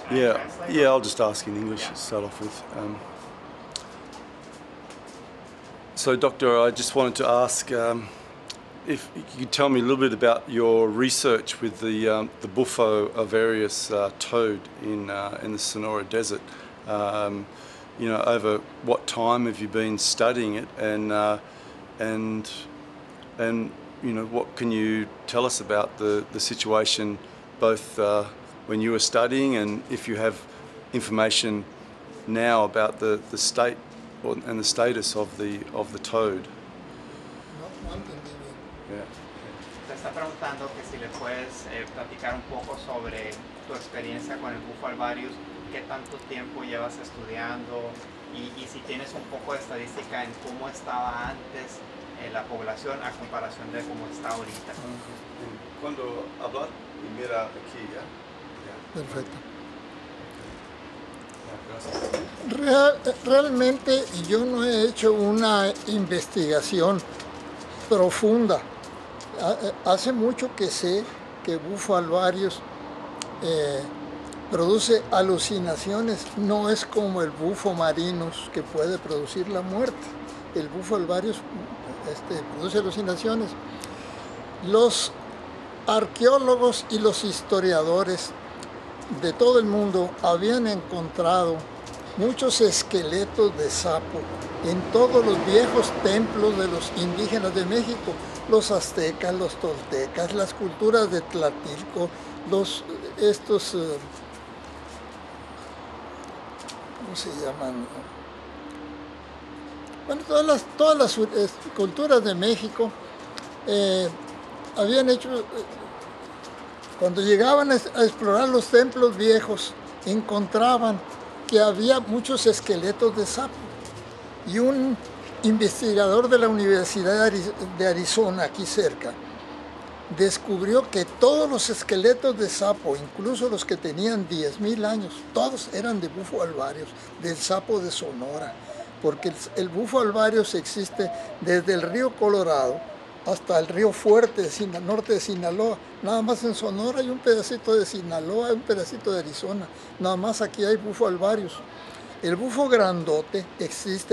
Yeah, I'll just ask in English to start off with. So, Doctor, I just wanted to ask if you could tell me a little bit about your research with the Bufo Alvarius Toad in the Sonora Desert. You know, over what time have you been studying it, and you know, what can you tell us about the situation, both when you were studying and if you have information now about the state and the status of the toad? No entendí bien. Yeah. Te está preguntando que si le puedes platicar un poco sobre tu experiencia con el Bufo Alvarius, qué tanto tiempo llevas estudiando y si tienes un poco de estadística en cómo estaba antes la población a comparación de cómo está ahorita. Cuando hablas, mira aquí, ¿ya? Perfecto. Gracias. Realmente yo no he hecho una investigación profunda. Hace mucho que sé que Bufo Alvarius produce alucinaciones, no es como el bufo marinus que puede producir la muerte. El Bufo Alvarius produce alucinaciones. Los arqueólogos y los historiadores de todo el mundo habían encontrado muchos esqueletos de sapo en todos los viejos templos de los indígenas de México, los aztecas, los toltecas, las culturas de Tlatilco, ¿cómo se llaman? Bueno, todas las culturas de México habían hecho, cuando llegaban a explorar los templos viejos, encontraban que había muchos esqueletos de sapo. Y un investigador de la Universidad de Arizona, aquí cerca, descubrió que todos los esqueletos de sapo, incluso los que tenían 10.000 años, todos eran de Bufo Alvarius, del sapo de Sonora, porque el Bufo Alvarius existe desde el río Colorado hasta el río Fuerte, norte de Sinaloa. Nada más en Sonora hay un pedacito de Sinaloa, hay un pedacito de Arizona, nada más aquí hay Bufo Alvarius. El bufo grandote existe,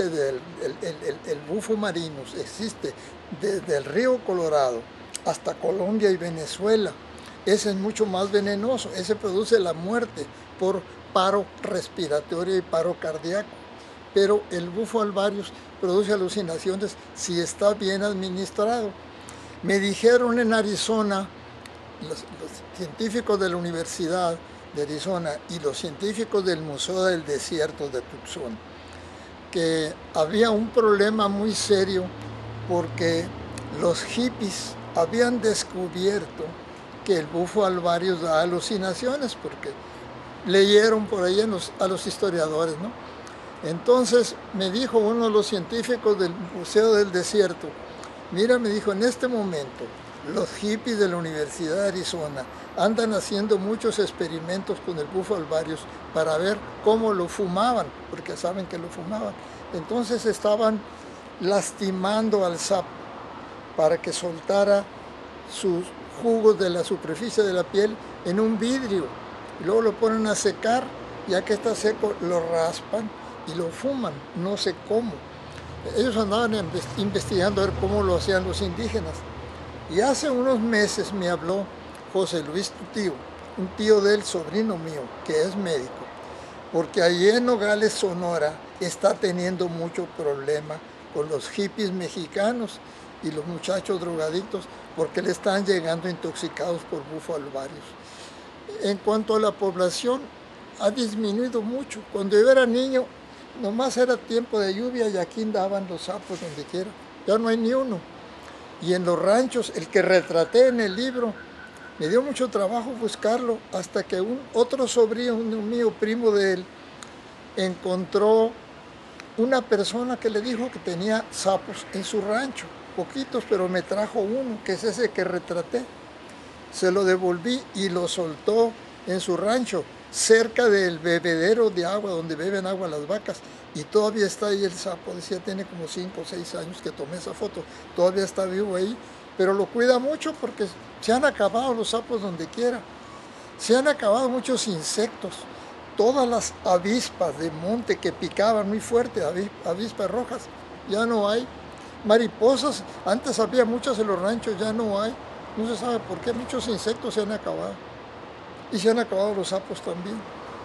el bufo marinus existe desde el río Colorado hasta Colombia y Venezuela. Ese es mucho más venenoso, ese produce la muerte por paro respiratorio y paro cardíaco. Pero el Bufo Alvarius produce alucinaciones si está bien administrado. Me dijeron en Arizona, los científicos de la Universidad de Arizona y los científicos del Museo del Desierto de Tucson, que había un problema muy serio porque los hippies habían descubierto que el Bufo Alvarius da alucinaciones, porque leyeron por ahí a los historiadores, ¿no? Entonces me dijo uno de los científicos del Museo del Desierto, mira, me dijo, en este momento los hippies de la Universidad de Arizona andan haciendo muchos experimentos con el Bufo Alvarius para ver cómo lo fumaban, porque saben que lo fumaban. Entonces estaban lastimando al sapo para que soltara sus jugos de la superficie de la piel en un vidrio. Y luego lo ponen a secar, ya que está seco lo raspan y lo fuman, no sé cómo. Ellos andaban investigando a ver cómo lo hacían los indígenas. Y hace unos meses me habló José Luis, tu tío, un tío del sobrino mío, que es médico, porque allí en Nogales, Sonora, está teniendo mucho problema con los hippies mexicanos y los muchachos drogadictos, porque le están llegando intoxicados por Bufo Alvarius. En cuanto a la población, ha disminuido mucho. Cuando yo era niño, nomás era tiempo de lluvia y aquí andaban los sapos donde quiera. Ya no hay ni uno. Y en los ranchos, el que retraté en el libro, me dio mucho trabajo buscarlo, hasta que otro sobrino mío, primo de él, encontró una persona que le dijo que tenía sapos en su rancho, poquitos, pero me trajo uno, que es ese que retraté. Se lo devolví y lo soltó en su rancho, cerca del bebedero de agua, donde beben agua las vacas, y todavía está ahí el sapo. Decía, tiene como 5 o 6 años que tomé esa foto, todavía está vivo ahí, pero lo cuida mucho porque se han acabado los sapos donde quiera, se han acabado muchos insectos. todas las avispas de monte que picaban muy fuerte, avispas rojas, ya no hay. Mariposas, antes había muchas en los ranchos, ya no hay. No se sabe por qué, muchos insectos se han acabado. Y se han acabado los sapos también.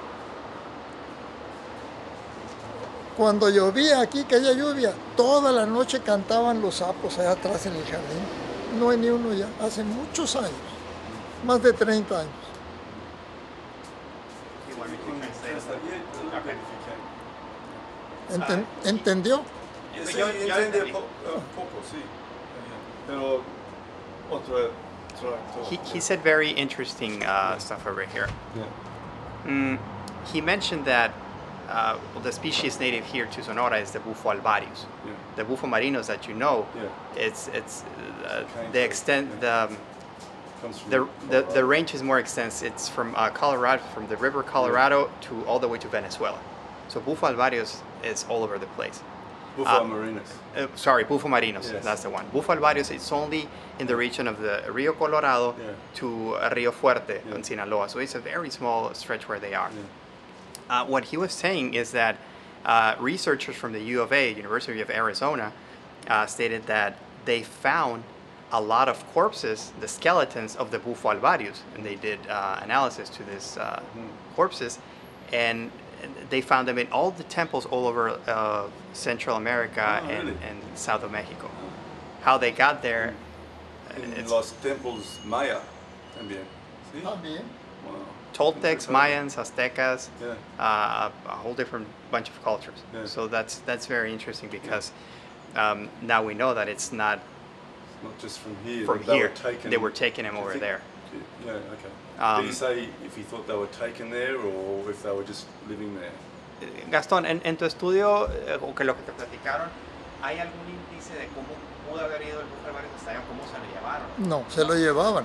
Cuando llovía aquí, que haya lluvia, toda la noche cantaban los sapos allá atrás en el jardín. No hay ni uno ya, hace muchos años, más de 30 años. ¿Entendió? Sí, entiende poco, sí. Pero He said very interesting stuff over here. Yeah. He mentioned that the species native here to Sonora is the Bufo Alvarius. Yeah. The Bufo marinos that you know, Yeah. it's the extent Comes from the range is more extensive. It's from Colorado, from the river Colorado to all the way to Venezuela. So Bufo Alvarius is all over the place. Bufo marinos. Sorry, Bufo marinos, Yes. that's the one. Bufo Alvarius is only in the region of the Rio Colorado to Rio Fuerte in Sinaloa. So it's a very small stretch where they are. Yeah. What he was saying is that researchers from the U of A, University of Arizona, stated that they found a lot of corpses, the skeletons of the Bufo Alvarius, and they did analysis to these corpses, and they found them in all the temples all over Central America really? and South of Mexico. How they got there, In los templos maya también. ¿Sí? También. Wow. Toltecs, Mayans, Aztecas, Yeah. a whole different bunch of cultures. Yeah. So that's very interesting because now we know that it's not Not just from here. from they here. They Were taking them over there. Yeah, okay. Did he say if he thought they were taken there or if they were just living there? Gastón, en tu estudio, o que lo que te platicaron, ¿hay algún índice de cómo pudo haber ido el Bufo Alvarius hasta allá o cómo se lo llevaron? No, se lo llevaban.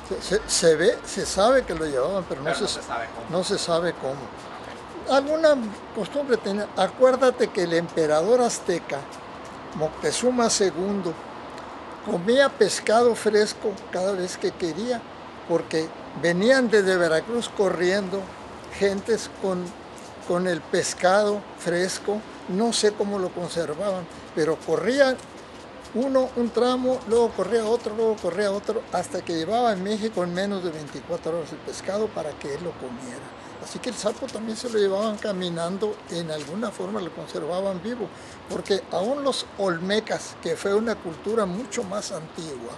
Se sabe que lo llevaban, pero Pero no se sabe cómo. no se sabe cómo. Alguna costumbre tenía. Acuérdate que el emperador azteca, Moctezuma II, comía pescado fresco cada vez que quería, porque venían desde Veracruz corriendo gentes con el pescado fresco. No sé cómo lo conservaban, pero corrían un tramo, luego corría otro, hasta que llevaba en México en menos de 24 horas el pescado para que él lo comiera. Así que el sapo también se lo llevaban caminando, en alguna forma lo conservaban vivo, porque aún los olmecas, que fue una cultura mucho más antigua,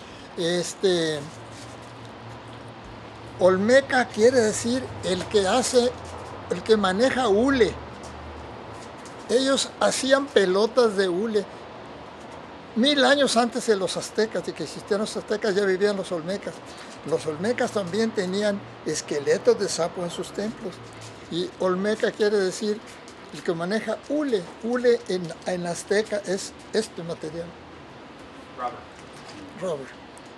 olmeca quiere decir el que maneja hule. Ellos hacían pelotas de hule. 1000 años antes de los aztecas, de que existieran los aztecas, ya vivían los olmecas. Los olmecas también tenían esqueletos de sapo en sus templos. Y olmeca quiere decir el que maneja hule. Hule en azteca es este material. Rubber.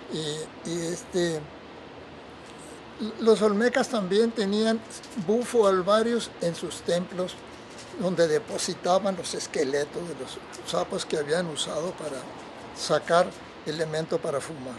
Los olmecas también tenían Bufo Alvarius en sus templos, donde depositaban los esqueletos de los sapos que habían usado para sacar elemento para fumar.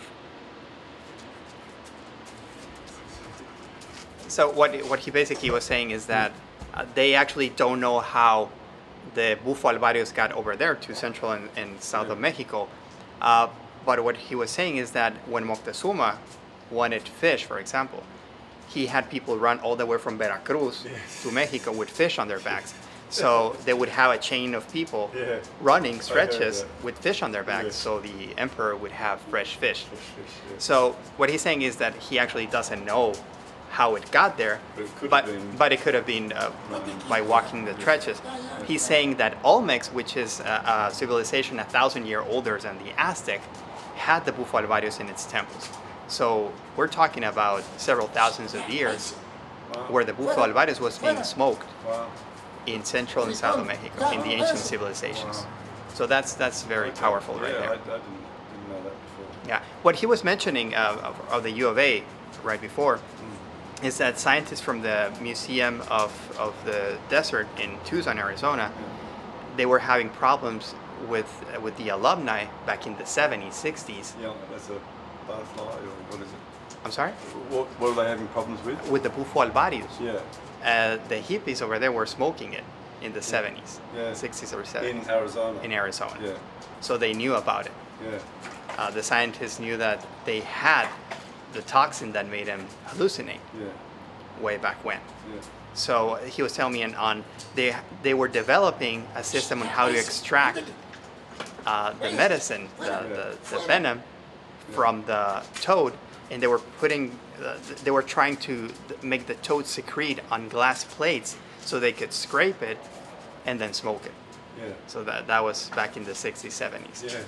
So what he basically was saying is that they actually don't know how the Bufo Alvarius got over there to Central and South of Mexico. But what he was saying is that when Moctezuma wanted fish, for example, he had people run all the way from Veracruz to Mexico with fish on their backs. So they would have a chain of people running stretches with fish on their backs, so the emperor would have fresh fish. So what he's saying is that he actually doesn't know how it got there, but it could have been by walking the trenches. He's saying that Olmecs, which is a civilization 1,000 years older than the Aztec, had the Bufo Alvarius in its temples. So we're talking about several thousands of years where the Bufo Alvarius was being smoked in Central and South of Mexico, in the ancient civilizations. So that's very powerful right there. I didn't know that before. Yeah, what he was mentioning of the U of A right before is that scientists from the Museum of the Desert in Tucson, Arizona, they were having problems with the alumni back in the 70s, 60s. Yeah, that's a butterfly, or what is it? I'm sorry? What are they having problems with? With the Bufo Alvarius. Yeah. The hippies over there were smoking it in the 70s, Yeah. 60s or 70s. In Arizona. In Arizona. Yeah. So they knew about it. Yeah. The scientists knew that they had the toxin that made them hallucinate Yeah. way back when. Yeah. So he was telling me they were developing a system on how to extract the medicine, the venom from the toad, and they were trying to make the toad secrete on glass plates so they could scrape it and then smoke it. Yeah. So that was back in the 60s, 70s. Yeah.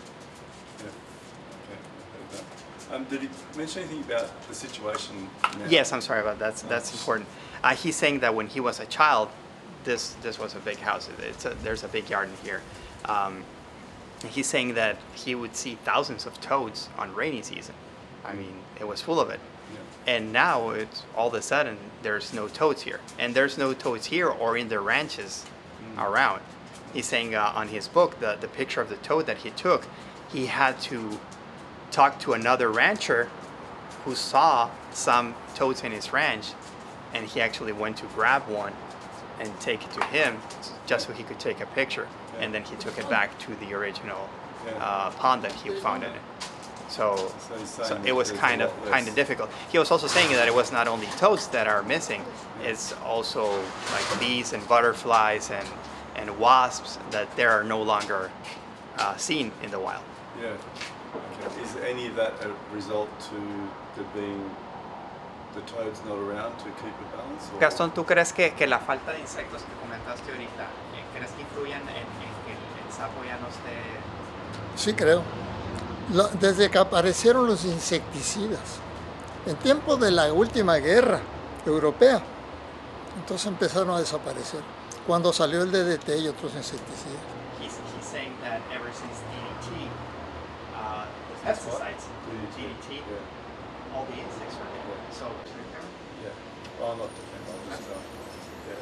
Okay. Did he mention anything about the situation now? Yes, I'm sorry about that. That's important. He's saying that when he was a child, this was a big house. There's a big yard in here. He's saying that he would see thousands of toads on rainy season. I mean, it was full of it. Yeah. And now it's all of a sudden there's no toads here, and there's no toads here or in the ranches around. He's saying on his book, the picture of the toad that he took, he had to talk to another rancher who saw some toads in his ranch, and he actually went to grab one and take it to him just so he could take a picture. And then he took it back to the original pond that he found in it. So it was kind of difficult. He was also saying that it was not only toads that are missing, it's also like bees and butterflies and wasps that there are no longer seen in the wild. Yeah. Okay. Is any of that a result to there being the toads not around to keep a balance? Or? Gastón, ¿tú crees que la falta de insectos que comentaste ahorita, crees que influyen en que el sapo ya no esté? Sí, creo. Desde que aparecieron los insecticidas, en tiempos de la última guerra europea, entonces empezaron a desaparecer, cuando salió el DDT y otros insecticidas. He's saying that ever since DDT, the pesticides, DDT, all the insects are there. So, yeah. Well, I'm not defending all this stuff. Yeah.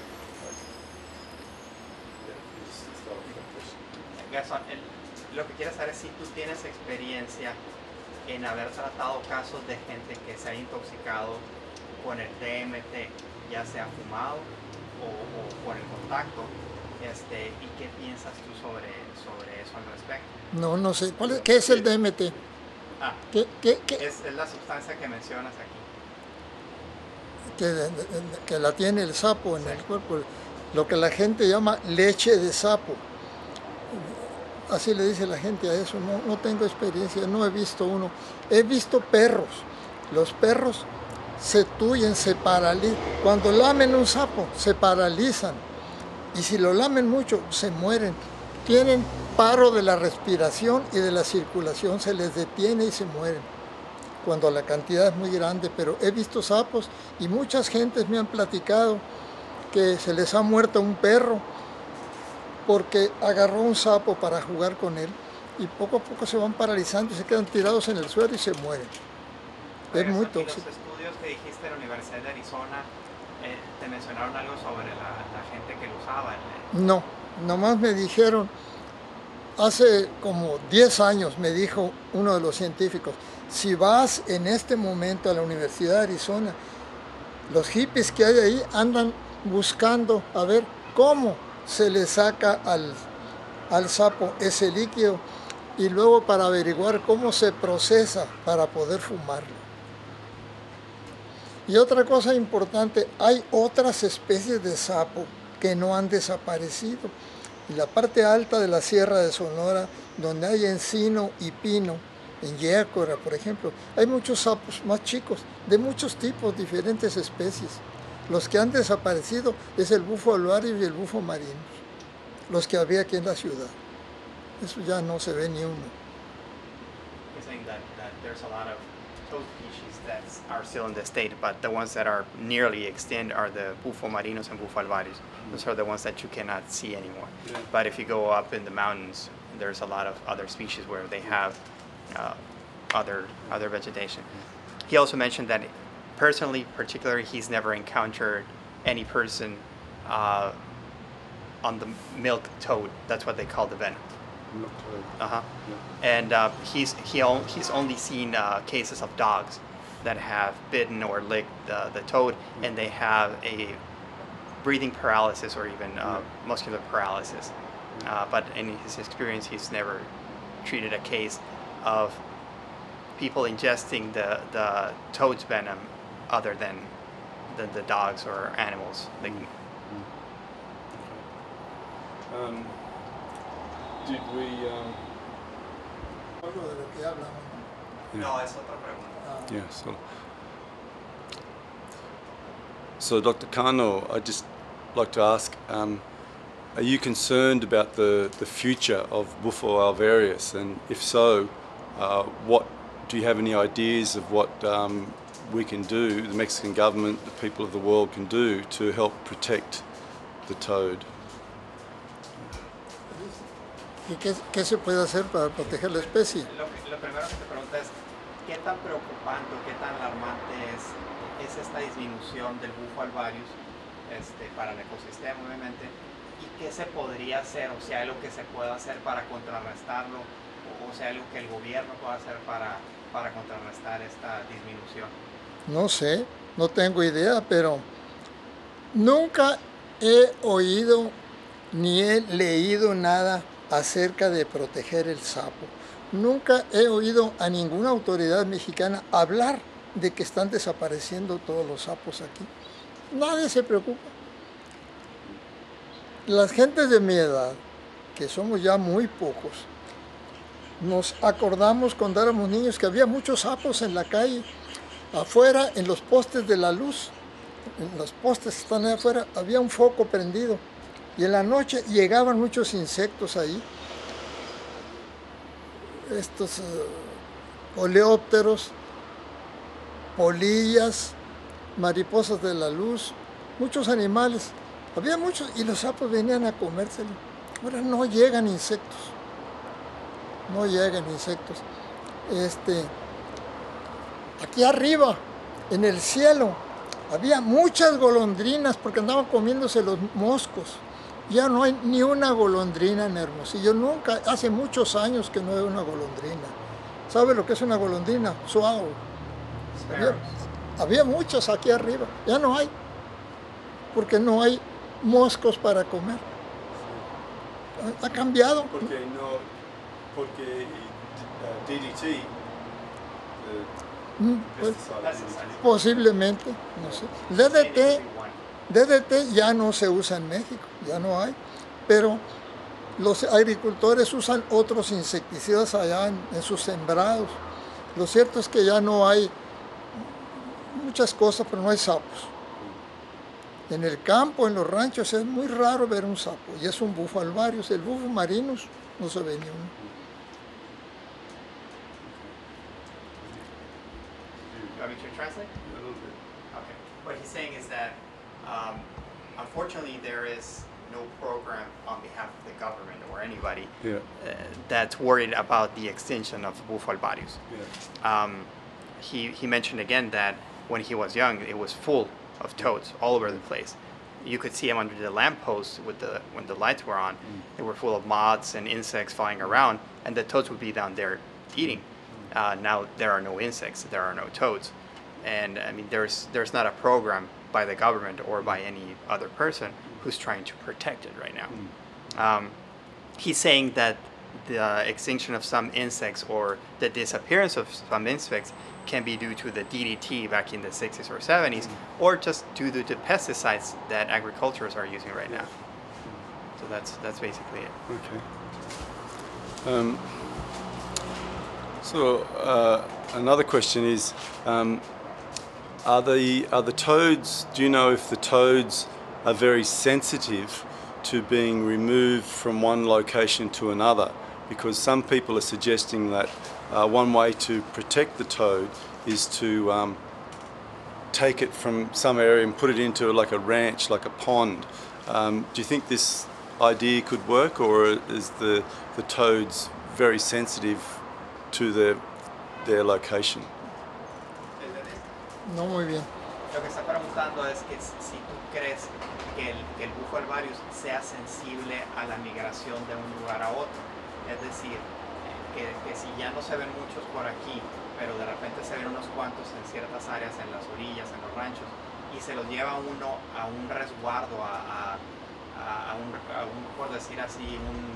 Gastón, lo que quiero saber es si tú tienes experiencia en haber tratado casos de gente que se ha intoxicado con el DMT, ya sea fumado o por el contacto, y qué piensas tú sobre eso al respecto. No sé. ¿Qué es el DMT? ¿Qué? Es la sustancia que mencionas aquí. Que la tiene el sapo en el cuerpo, lo que la gente llama leche de sapo. Así le dice la gente a eso. No tengo experiencia, no he visto uno. He visto perros. Los perros se tuyen, se paralizan. Cuando lamen un sapo, se paralizan. Y si lo lamen mucho, se mueren. Tienen paro de la respiración y de la circulación, se les detiene y se mueren. Cuando la cantidad es muy grande, pero he visto sapos y muchas gentes me han platicado que se les ha muerto un perro porque agarró un sapo para jugar con él y poco a poco se van paralizando y se quedan tirados en el suelo y se mueren. Es muy tóxico. Los estudios que dijiste de la Universidad de Arizona, ¿te mencionaron algo sobre la gente que lo usaba? No, nomás me dijeron, hace como 10 años me dijo uno de los científicos, si vas en este momento a la Universidad de Arizona, los hippies que hay ahí andan buscando a ver cómo se le saca al sapo ese líquido y luego para averiguar cómo se procesa para poder fumarlo. Y otra cosa importante, hay otras especies de sapo que no han desaparecido. En la parte alta de la Sierra de Sonora, donde hay encino y pino, en Yécora, por ejemplo, hay muchos sapos más chicos, de muchos tipos, diferentes especies. Los que han desaparecido es el bufo alvarius y el bufo marinus, los que había aquí en la ciudad. Eso ya no se ve ni uno. You're saying that there's a lot of toad species that are still in the state, but the ones that are nearly extinct are the Bufo marinus and Bufo alvarius. Those are the ones that you cannot see anymore. Yeah. But if you go up in the mountains, there's a lot of other species where they have other vegetation. He also mentioned that personally, particularly, he's never encountered any person on the milk toad. That's what they call the venom. Milk toad. Yeah. And he's only seen cases of dogs that have bitten or licked the toad, and they have a breathing paralysis or even muscular paralysis. But in his experience, he's never treated a case of people ingesting the toad's venom other than the dogs or animals. Like, did we... Algo de lo que hablamos, ¿no? No, es otra pregunta. Yeah, so Dr. Cano, I'd just like to ask, are you concerned about the future of Bufo Alvarius? And if so, what do you have any ideas of what we can do, the Mexican government, the people of the world can do to help protect the toad? ¿Y qué se puede hacer para proteger la especie? Lo primero que te pregunto es, ¿qué tan preocupante o qué tan alarmante es esta disminución del Bufo Alvarius para el ecosistema, obviamente? ¿Y qué se podría hacer? O sea, algo que se pueda hacer para contrarrestarlo, o sea, algo que el gobierno pueda hacer para contrarrestar esta disminución. No sé, no tengo idea, pero nunca he oído ni he leído nada acerca de proteger el sapo. Nunca he oído a ninguna autoridad mexicana hablar de que están desapareciendo todos los sapos aquí. Nadie se preocupa. Las gentes de mi edad, que somos ya muy pocos, nos acordamos cuando éramos niños que había muchos sapos en la calle, afuera en los postes de la luz, en los postes que están ahí afuera, había un foco prendido y en la noche llegaban muchos insectos ahí, estos coleópteros, polillas, mariposas de la luz, muchos animales, había muchos y los sapos venían a comérselo. Ahora no llegan insectos. No llegan insectos. Aquí arriba, en el cielo, había muchas golondrinas porque andaban comiéndose los moscos. Ya no hay ni una golondrina en Hermosillo. Nunca, hace muchos años que no hay una golondrina. ¿Sabe lo que es una golondrina? Suau. Había muchas aquí arriba. Ya no hay. Porque no hay moscos para comer. Ha cambiado. Porque DDT, Pues, posiblemente, no sé. DDT ya no se usa en México, ya no hay, pero los agricultores usan otros insecticidas allá en sus sembrados. Lo cierto es que ya no hay muchas cosas, pero no hay sapos. En el campo, en los ranchos, es muy raro ver un sapo, y es un bufo alvarius. El bufo marinus no se ve ni uno. You want me to translate? a little bit. Okay. What he's saying is that, unfortunately, there is no program on behalf of the government or anybody that's worried about the extinction of Bufo Alvarius. Yeah. He mentioned again that when he was young, it was full of toads all over the place. You could see them under the lampposts when the lights were on. They were full of moths and insects flying around, and the toads would be down there eating. Now there are no insects, there are no toads, and I mean there's not a program by the government or by any other person who's trying to protect it right now. He's saying that the extinction of some insects or the disappearance of some insects can be due to the DDT back in the 60s or 70s, or just due to the pesticides that agriculturists are using right now. So that's basically it. Okay. So another question is, are the toads? Do you know if the toads are very sensitive to being removed from one location to another? Because some people are suggesting that one way to protect the toad is to take it from some area and put it into like a ranch, like a pond. Do you think this idea could work, or is the toads very sensitive to their location? No muy bien. Lo que está preguntando es que si tú crees que el Bufo Alvarius sea sensible a la migración de un lugar a otro. Es decir, que si ya no se ven muchos por aquí, pero de repente se ven unos cuantos en ciertas áreas, en las orillas, en los ranchos, y se los lleva uno a un resguardo, por decir así,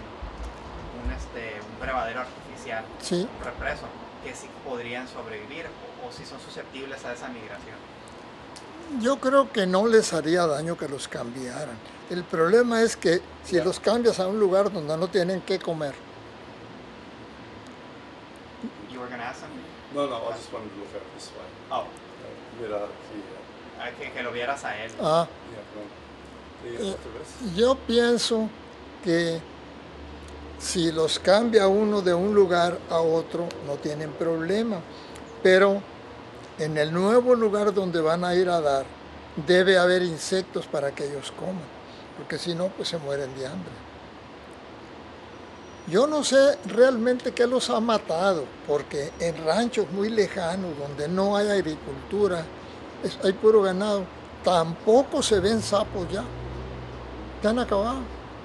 un brevadero artificial, Sí. un represo, que si podrían sobrevivir o si son susceptibles a esa migración. Yo creo que no les haría daño que los cambiaran. El problema es que si los cambias a un lugar donde no tienen que comer. You were going to ask something? No, I just wanted to look at it this way. Oh, Mira aquí. que lo vieras a él. Ah, ¿Y otra vez? yo pienso que si los cambia uno de un lugar a otro, no tienen problema. Pero en el nuevo lugar donde van a ir a dar, debe haber insectos para que ellos coman, porque si no, pues se mueren de hambre. Yo no sé realmente qué los ha matado, porque en ranchos muy lejanos, donde no hay agricultura, hay puro ganado, tampoco se ven sapos ya. Ya han acabado.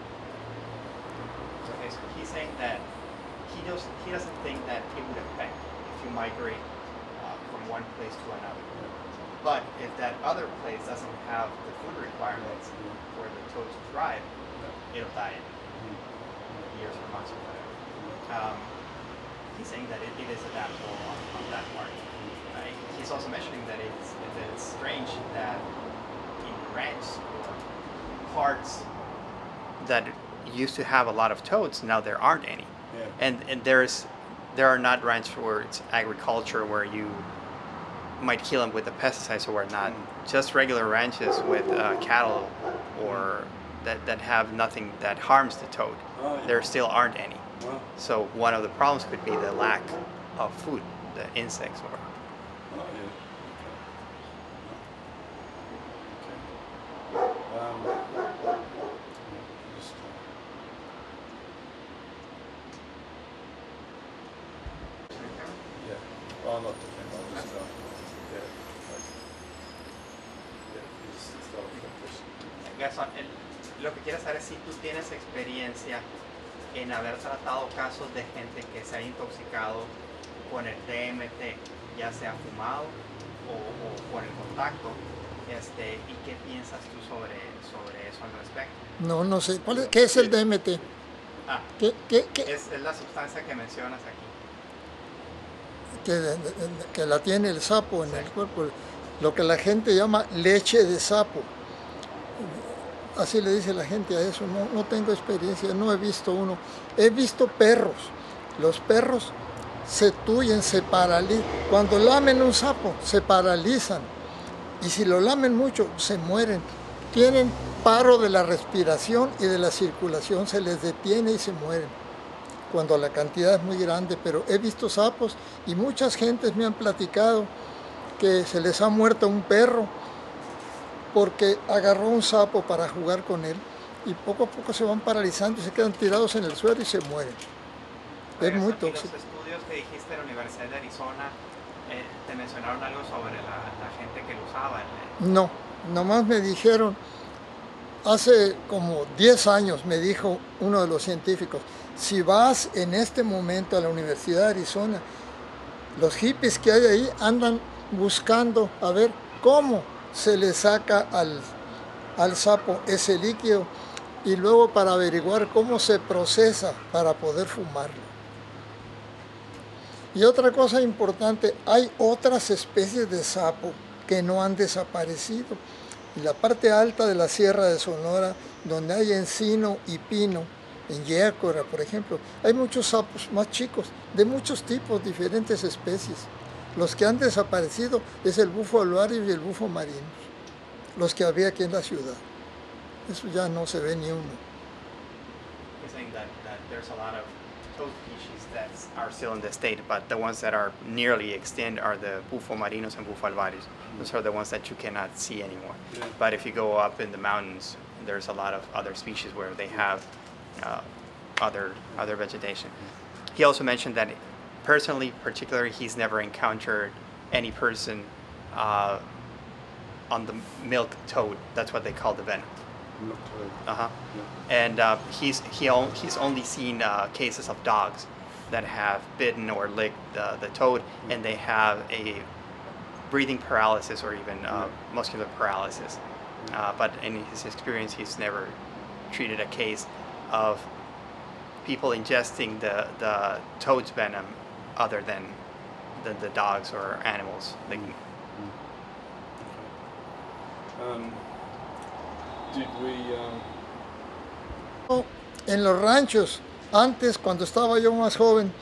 Okay, so he's saying that he doesn't think that it would affect if you migrate from one place to another. But if that other place doesn't have the food requirements for the toads to thrive, it'll die in years or months or whatever. He's saying that it is adaptable on that part. He's also mentioning that it's strange that in ranch or parts that used to have a lot of toads, now there aren't any. Yeah. And there are not ranches where it's agriculture where you might kill them with the pesticides or whatnot. Just regular ranches with cattle or that have nothing that harms the toad. Oh, yeah. There still aren't any. Wow. So one of the problems could be the lack of food, the insects or. Oh, yeah. Yeah. Oh, not the camera. Just, start with that question. Gerson, lo que quiero saber es si tú tienes experiencia en haber tratado casos de gente que se ha intoxicado con el DMT, ya sea fumado o por el contacto, y qué piensas tú sobre eso al respecto. No sé. ¿Qué es el DMT? Ah, ¿Qué? es la sustancia que mencionas aquí. Que la tiene el sapo en el cuerpo, lo que la gente llama leche de sapo. Así le dice la gente a eso. No tengo experiencia, no he visto uno. He visto perros. Los perros se tuyen, se paralizan. Cuando lamen un sapo, se paralizan. Y si lo lamen mucho, se mueren. Tienen paro de la respiración y de la circulación, se les detiene y se mueren cuando la cantidad es muy grande. Pero he visto sapos y muchas gentes me han platicado que se les ha muerto un perro porque agarró un sapo para jugar con él y poco a poco se van paralizando y se quedan tirados en el suelo y se mueren. Es muy tóxico. Los estudios que dijiste de la Universidad de Arizona, ¿te mencionaron algo sobre la gente que lo usaba? No, nomás me dijeron, hace como 10 años me dijo uno de los científicos, si vas en este momento a la Universidad de Arizona, los hippies que hay ahí andan buscando a ver cómo se le saca al sapo ese líquido y luego para averiguar cómo se procesa para poder fumarlo. Y otra cosa importante, hay otras especies de sapo que no han desaparecido. En la parte alta de la Sierra de Sonora, donde hay encino y pino, en Yécora, por ejemplo, hay muchos sapos más chicos, de muchos tipos, diferentes especies. Los que han desaparecido es el bufo alvarius y el bufo marinus, los que había aquí en la ciudad. Eso ya no se ve ni uno. You're saying that there's a lot of toad species that are still in the state, but the ones that are nearly extinct are the Bufo marinus and Bufo alvarius. Those are the ones that you cannot see anymore. Yeah. But if you go up in the mountains, there's a lot of other species where they have other vegetation. He also mentioned that personally, particularly, he's never encountered any person on the milk toad. That's what they call the venom. Milk toad. Uh-huh. Yeah. And he's only seen cases of dogs that have bitten or licked the toad, and they have a breathing paralysis or even muscular paralysis. But in his experience, he's never treated a case of people ingesting the toad's venom other than the dogs or animals. Did we... En los ranchos, antes cuando estaba yo más joven,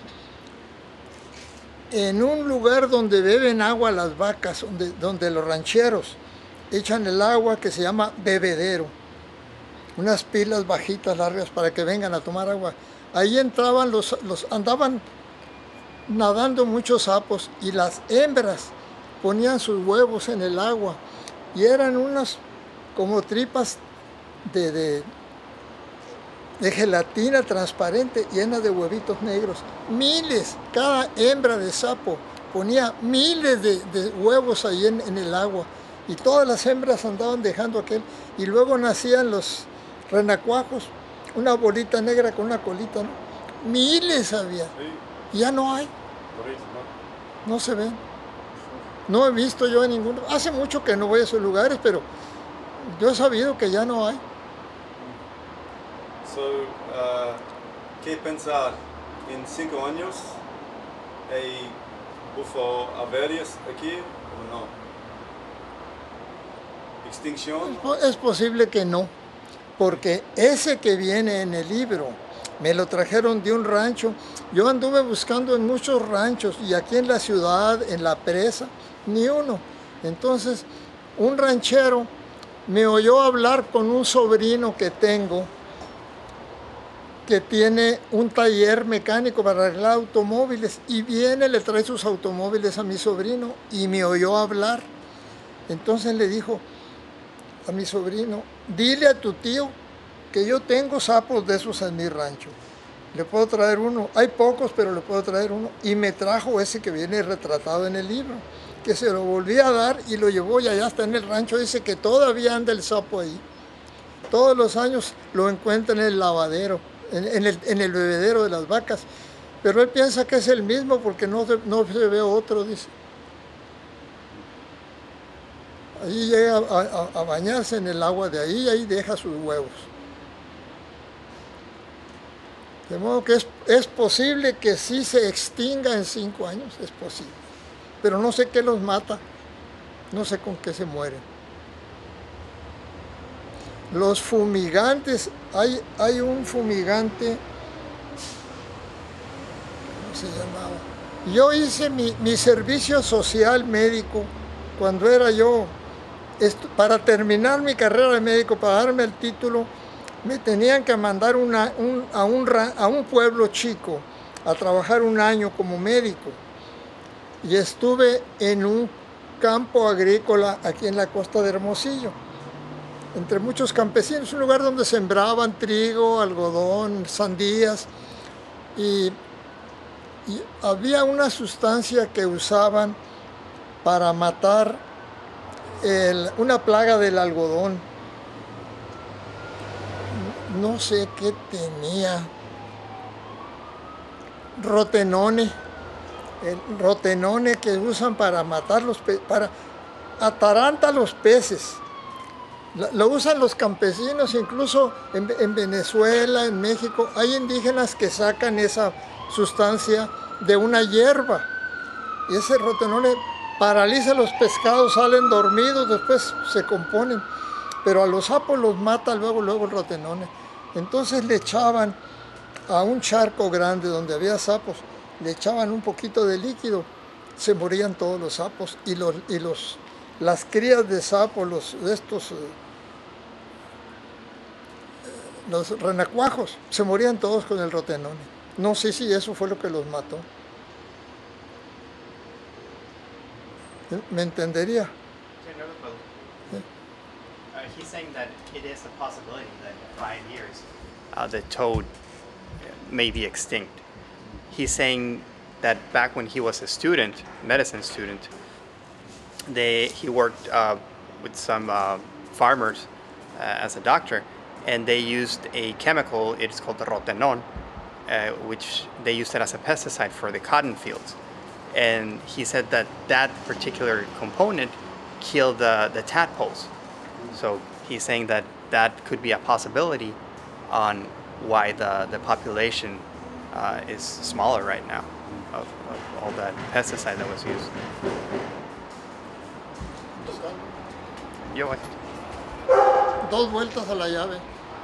en un lugar donde beben agua las vacas, donde los rancheros echan el agua que se llama bebedero, unas pilas bajitas, largas, para que vengan a tomar agua. Ahí entraban andaban nadando muchos sapos y las hembras ponían sus huevos en el agua y eran unas como tripas de gelatina transparente llena de huevitos negros. Miles, cada hembra de sapo ponía miles de huevos ahí en el agua y todas las hembras andaban dejando aquel y luego nacían los renacuajos, una bolita negra con una colita, ¿no? Miles había, ya no hay, no se ven. No he visto yo en ninguno, hace mucho que no voy a esos lugares, pero yo he sabido que ya no hay. So, ¿qué pensar? ¿En 5 años hay Bufo Alvarius aquí o no? ¿Extinción? Es posible que no, porque ese que viene en el libro me lo trajeron de un rancho. Yo anduve buscando en muchos ranchos y aquí en la ciudad, en la presa, ni uno. Entonces, un ranchero me oyó hablar con un sobrino que tengo, que tiene un taller mecánico para arreglar automóviles y viene, le trae sus automóviles a mi sobrino y me oyó hablar. Entonces le dijo a mi sobrino, dile a tu tío que yo tengo sapos de esos en mi rancho. Le puedo traer uno, hay pocos, pero le puedo traer uno. Y me trajo ese que viene retratado en el libro, que se lo volví a dar y lo llevó y allá está en el rancho. Dice que todavía anda el sapo ahí. Todos los años lo encuentra en el lavadero, en el bebedero de las vacas. Pero él piensa que es el mismo porque no se ve otro, dice. Allí llega a bañarse en el agua de ahí y ahí deja sus huevos. De modo que es posible que sí se extinga en 5 años, es posible. Pero no sé qué los mata, no sé con qué se mueren. Los fumigantes, hay un fumigante, ¿cómo se llamaba? Yo hice mi servicio social médico cuando era yo, para terminar mi carrera de médico, para darme el título, me tenían que mandar a un pueblo chico a trabajar 1 año como médico. Y estuve en un campo agrícola aquí en la costa de Hermosillo, entre muchos campesinos, un lugar donde sembraban trigo, algodón, sandías, y había una sustancia que usaban para matar una plaga del algodón. No sé qué tenía, rotenone, el rotenone que usan para matar para atarantar los peces. Lo usan los campesinos, incluso en Venezuela, en México, hay indígenas que sacan esa sustancia de una hierba. Y ese rotenone paraliza a los pescados, salen dormidos, después se componen. Pero a los sapos los mata luego el rotenone. Entonces le echaban a un charco grande donde había sapos, le echaban un poquito de líquido, se morían todos los sapos y las crías de sapos, los renacuajos, se morían todos con el rotenone. No sé si eso fue lo que los mató. ¿Me entendería? He's saying that it is a possibility that in 5 years the toad may be extinct. He's saying that back when he was a student, medicine student, he worked with some farmers as a doctor, and they used a chemical, it's called the rotenone, which they used it as a pesticide for the cotton fields. And he said that that particular component killed the tadpoles. So he's saying that that could be a possibility on why the population is smaller right now of all that pesticide that was used. Yo, what? Dos vueltas a la llave.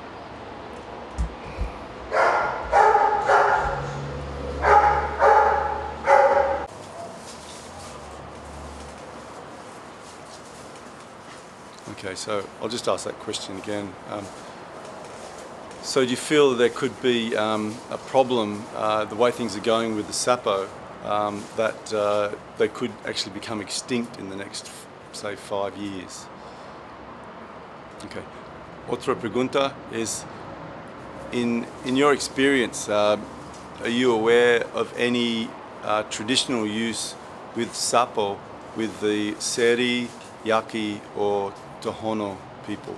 Okay, so I'll just ask that question again. So do you feel that there could be a problem, the way things are going with the sapo, that they could actually become extinct in the next, say, 5 years? Okay. Otra pregunta is, in your experience, are you aware of any traditional use with sapo with the Seri, Yaqui, or Tohono people?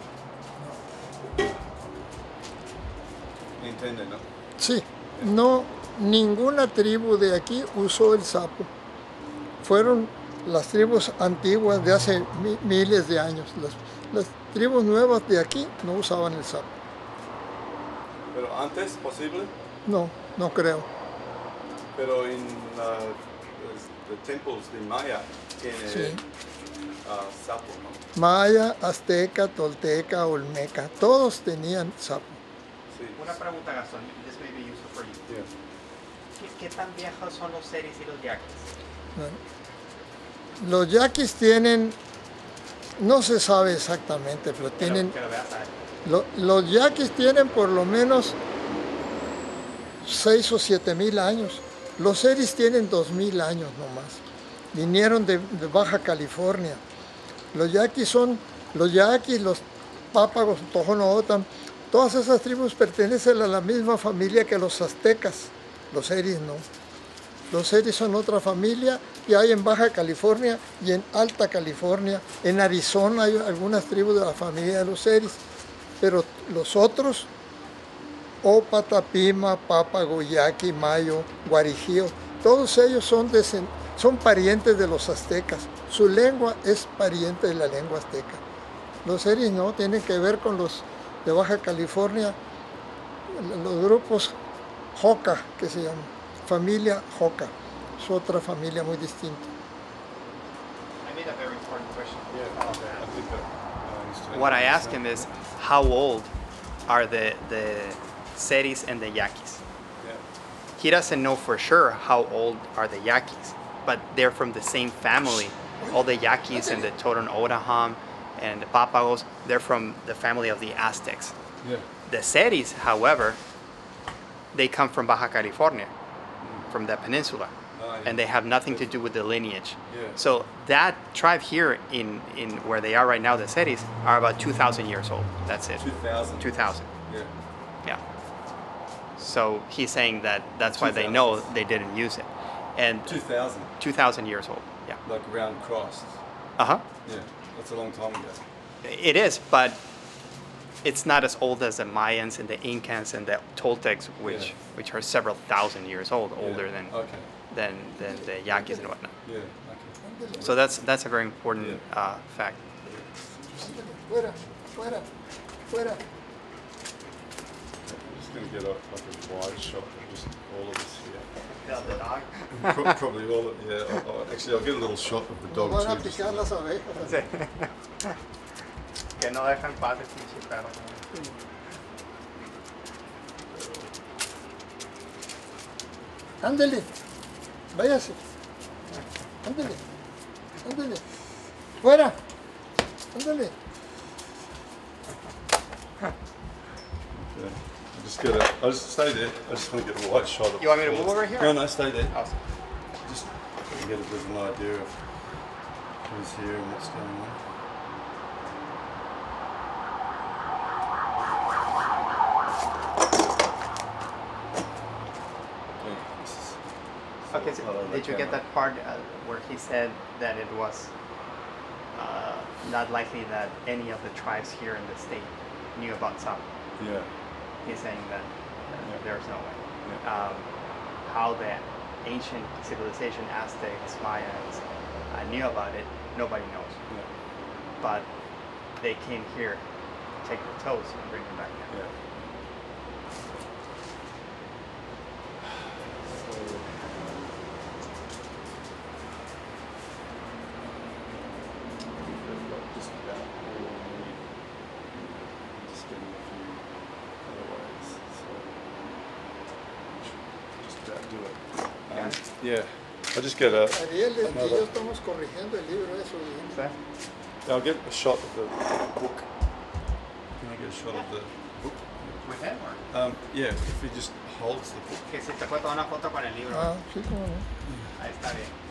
¿Entiende, no? Sí, no, ninguna tribu de aquí usó el sapo. Fueron las tribus antiguas de hace miles de años. Las tribus nuevas de aquí no usaban el sapo. ¿Pero antes posible? No, no creo. Pero en los templos de Maya tiene Sí. sapo, ¿no? Maya, azteca, tolteca, olmeca, todos tenían sapo. Sí. Una pregunta, Gastón. This may be useful for you. Yeah. ¿Qué tan viejos son los seris y los yaquis? Bueno, los yaquis tienen, no se sabe exactamente, pero tienen, Que lo veas a él. los yaquis tienen por lo menos 6 o 7 mil años. Los seris tienen 2000 años nomás. Vinieron de Baja California. Los yaquis los pápagos, Tohono O'odham, todas esas tribus pertenecen a la misma familia que los aztecas. Los seris no. Los seris son otra familia y hay en Baja California y en Alta California. En Arizona hay algunas tribus de la familia de los seris. Pero los otros, Ópata, Pima, Pápago, Yaqui, Mayo, Guarijío, todos ellos son parientes de los aztecas. Su lengua es pariente de la lengua azteca. Los seris no, tienen que ver con los de Baja California, los grupos Joca, que se llama, familia Joca. Es otra familia muy distinta. I made a very important question. Yeah, okay. I think I understand. What I asked him is, how old are the seris and the yaquis? Yeah. He doesn't know for sure how old are the yaquis, but they're from the same family. All the yaquis and the Tohono O'odham and the Papagos, they're from the family of the Aztecs. Yeah. The seris, however, they come from Baja California, from the peninsula, and they have nothing to do with the lineage. Yeah. So that tribe here in where they are right now, the seris, are about 2,000 years old. That's it. 2000. 2,000. Yeah. Yeah. So he's saying that that's why they know they didn't use it. And 2000. 2,000 years old. Yeah. Like around Christ. Uh-huh. Yeah. That's a long time ago. It is, but it's not as old as the Mayans and the Incans and the Toltecs, which are several thousand years old, older Yeah. than the Yaquis and whatnot. Yeah. Okay. So that's a very important fact. Fuera, fuera, fuera. I'm just going to get like a wide shot of just all of us here. The dog? Probably all of, yeah. Actually, I'll get a little shot of the dog Nos van a too. picar las abejas. Sí. Que no dejan paz el pinche perro. Ándele, váyase. Ándele, ándele. Fuera, ándele. Yeah. I'll just stay there. I just want to get a wide shot of You want me to move over here? No, stay there. Awesome. Just to get a bit of an idea of who's here and what's going on. Okay, so did you get that part where he said that it was not likely that any of the tribes here in the state knew about Sapo? Yeah. He's saying that there's no way. How the ancient civilization, Aztecs, Mayans, knew about it, nobody knows. Yeah. But they came here, take the toes and bring them back in. Yeah. Just about all we need. Just getting a few other ways. So just about do it. Yeah. I'll just get a. Ariel y yo another. estamos corrigiendo el libro eso. ¿Sí? I'll get a shot of the book. Can I get a shot of the book? With him or? Yeah, if he just holds the book. Que si te puedo tomar una foto con el libro. Ah, sí, cómo no. Ahí está bien.